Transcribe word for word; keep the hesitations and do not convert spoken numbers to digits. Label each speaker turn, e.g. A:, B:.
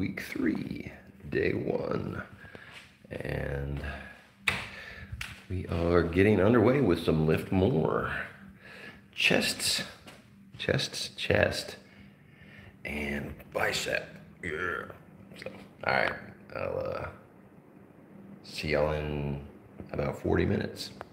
A: week three, day one. And we are getting underway with some lift more. Chests, chests, chest, and bicep. Yeah. So, all right, I'll uh, see y'all in about forty minutes.